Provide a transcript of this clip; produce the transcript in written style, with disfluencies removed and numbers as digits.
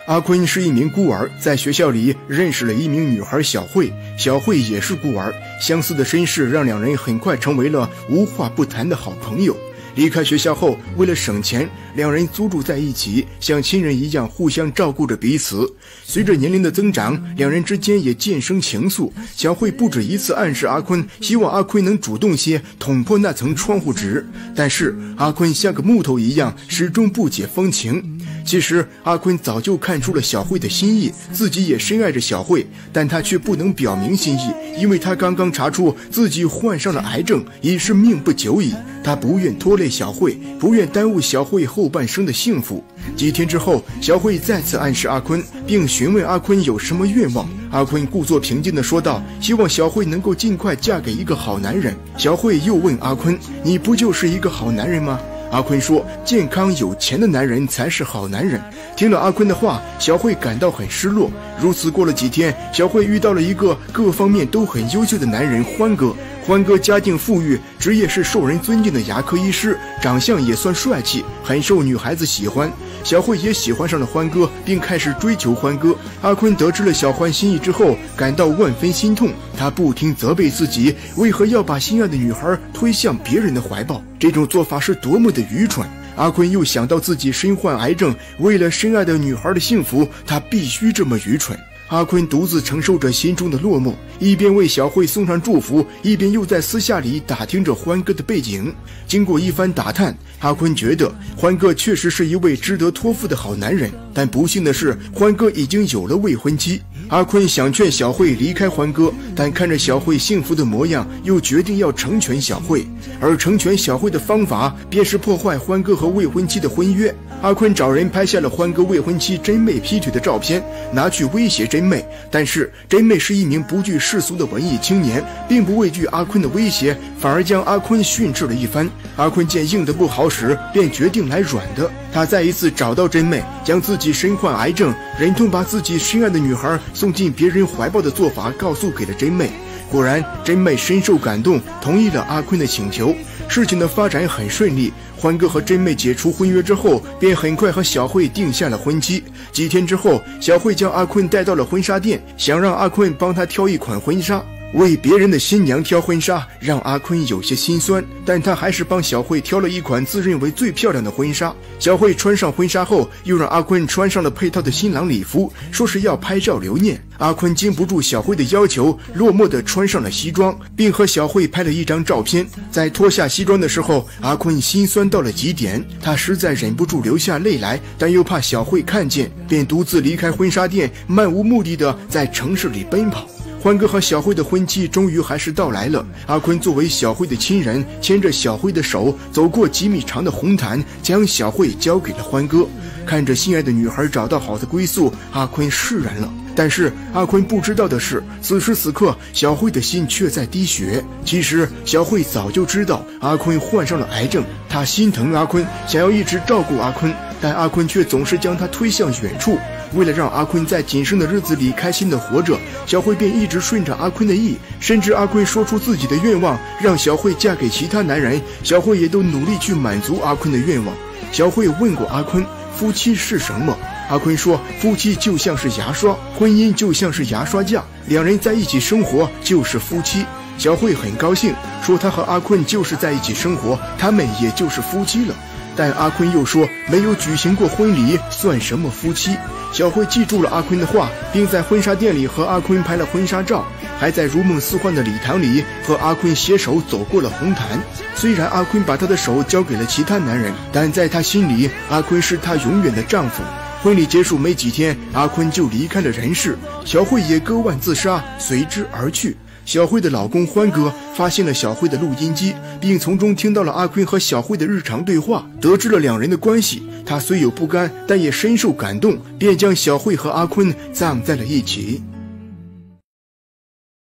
阿坤是一名孤儿，在学校里认识了一名女孩小慧，小慧也是孤儿，相似的身世让两人很快成为了无话不谈的好朋友。离开学校后，为了省钱，两人租住在一起，像亲人一样互相照顾着彼此。随着年龄的增长，两人之间也渐生情愫。小慧不止一次暗示阿坤，希望阿坤能主动些，捅破那层窗户纸。但是阿坤像个木头一样，始终不解风情。其实阿坤早就看出了小慧的心意，自己也深爱着小慧，但他却不能表明心意，因为他刚刚查出自己患上了癌症，已是命不久矣。他不愿拖累小慧，不愿耽误小慧后半生的幸福。几天之后，小慧再次暗示阿坤，并询问阿坤有什么愿望。阿坤故作平静地说道，希望小慧能够尽快嫁给一个好男人。小慧又问阿坤，你不就是一个好男人吗？阿坤说，健康有钱的男人才是好男人。听了阿坤的话，小慧感到很失落。如此过了几天，小慧遇到了一个各方面都很优秀的男人欢哥。欢哥家境富裕，职业是受人尊敬的牙科医师，长相也算帅气，很受女孩子喜欢。小慧也喜欢上了欢哥，并开始追求欢哥。阿坤得知了小欢心意之后，感到万分心痛，他不停责备自己为何要把心爱的女孩推向别人的怀抱，这种做法是多么的愚蠢。阿坤又想到自己身患癌症，为了深爱的女孩的幸福，他必须这么愚蠢。阿坤独自承受着心中的落寞，一边为小慧送上祝福，一边又在私下里打听着欢哥的背景。经过一番打探，阿坤觉得欢哥确实是一位值得托付的好男人，但不幸的是，欢哥已经有了未婚妻。阿坤想劝小慧离开欢哥，但看着小慧幸福的模样，又决定要成全小慧。而成全小慧的方法，便是破坏欢哥和未婚妻的婚约。阿坤找人拍下了欢哥未婚妻真妹劈腿的照片，拿去威胁真妹。但是真妹是一名不惧世俗的文艺青年，并不畏惧阿坤的威胁，反而将阿坤训斥了一番。阿坤见硬的不好使，便决定来软的。他再一次找到真妹，将自己身患癌症，忍痛把自己深爱的女孩送进别人怀抱的做法告诉给了真妹。果然，真妹深受感动，同意了阿坤的请求。事情的发展很顺利，欢哥和真妹解除婚约之后，便很快和小慧定下了婚期。几天之后，小慧将阿坤带到了婚纱店，想让阿坤帮她挑一款婚纱。为别人的新娘挑婚纱，让阿坤有些心酸，但他还是帮小慧挑了一款自认为最漂亮的婚纱。小慧穿上婚纱后，又让阿坤穿上了配套的新郎礼服，说是要拍照留念。阿坤经不住小慧的要求，落寞地穿上了西装，并和小慧拍了一张照片。在脱下西装的时候，阿坤心酸到了极点，他实在忍不住流下泪来，但又怕小慧看见，便独自离开婚纱店，漫无目的地在城市里奔跑。欢哥和小慧的婚期终于还是到来了。阿坤作为小慧的亲人，牵着小慧的手，走过几米长的红毯，将小慧交给了欢哥。看着心爱的女孩找到好的归宿，阿坤释然了。但是阿坤不知道的是，此时此刻小慧的心却在滴血。其实小慧早就知道阿坤患上了癌症，她心疼阿坤，想要一直照顾阿坤，但阿坤却总是将她推向远处。为了让阿坤在仅剩的日子里开心地活着，小慧便一直顺着阿坤的意，甚至阿坤说出自己的愿望，让小慧嫁给其他男人，小慧也都努力去满足阿坤的愿望。小慧问过阿坤，夫妻是什么？阿坤说，夫妻就像是牙刷，婚姻就像是牙刷架，两人在一起生活就是夫妻。小慧很高兴，说她和阿坤就是在一起生活，他们也就是夫妻了。但阿坤又说，没有举行过婚礼，算什么夫妻？小慧记住了阿坤的话，并在婚纱店里和阿坤拍了婚纱照，还在如梦似幻的礼堂里和阿坤携手走过了红毯。虽然阿坤把她的手交给了其他男人，但在她心里，阿坤是她永远的丈夫。婚礼结束没几天，阿坤就离开了人世，小慧也割腕自杀，随之而去。小慧的老公欢哥发现了小慧的录音机，并从中听到了阿坤和小慧的日常对话，得知了两人的关系。他虽有不甘，但也深受感动，便将小慧和阿坤葬在了一起。